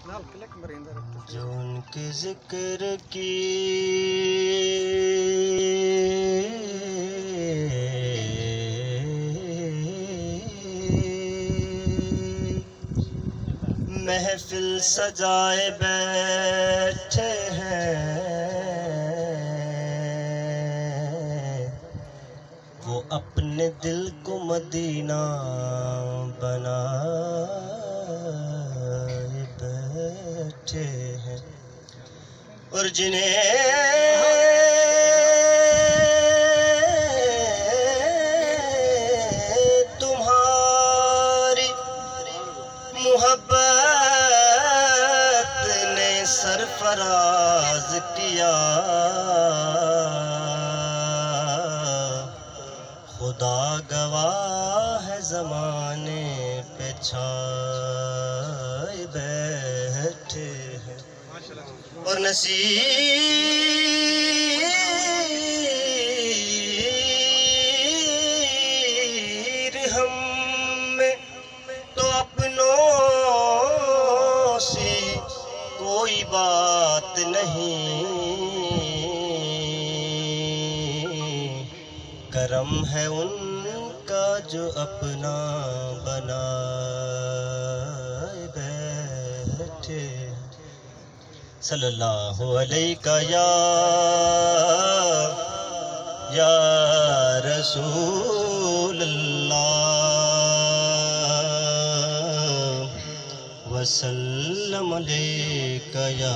جو ان کے ذکر کی محفل سجائے بیٹھے ہیں، وہ اپنے دل کو مدینہ بنائے بیٹھے ہیں، اور جنہیں تمہاری محبت نے سرفراز کیا، خدا گواہ ہے زمانے پہ چھائے بیٹھے ہیں، اور نصیر ہم میں تو اپنوں سے کوئی بات نہیں، کرم ہے ان کا جو اپنا بنائے بیٹھے۔ صلی اللہ علیہ یا رسول اللہ، وسلم علیک یا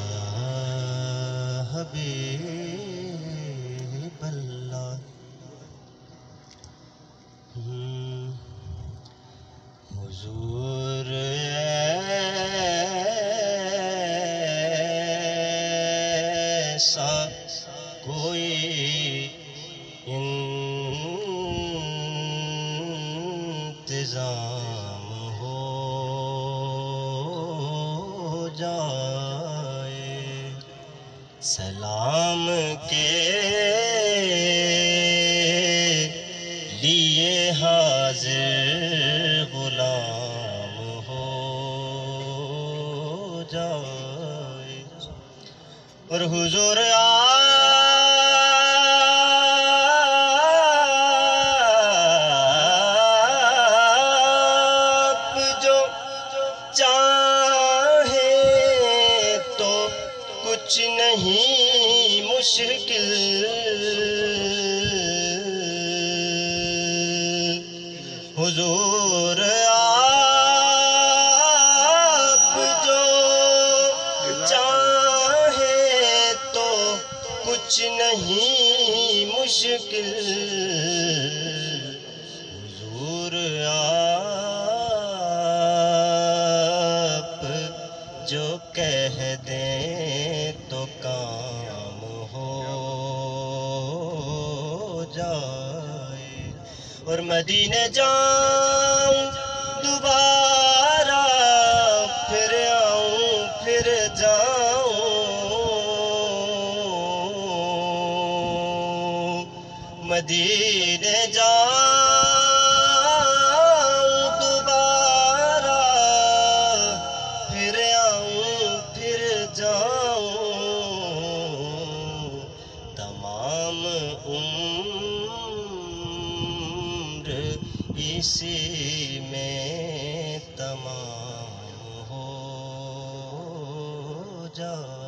حبیب اللہ۔ حضور ایسا کوئی انتظام ہو جائے، سلام کے لیے حاضر غلام ہو جائے، اور حضور آپ جو چاہیں تو کچھ نہیں مشکل، حضور آپ جو چاہیں تو کچھ نہیں مشکل، حضور آپ جو کہہ دیں تو کام ہو جائے، اور مدینے جاؤں دوبارہ، پھر آؤں پھر جاؤں، مدینے جاؤں دوبارہ، پھر آؤں پھر جاؤں، تمام عمر اسی میں تمام ہو جائے۔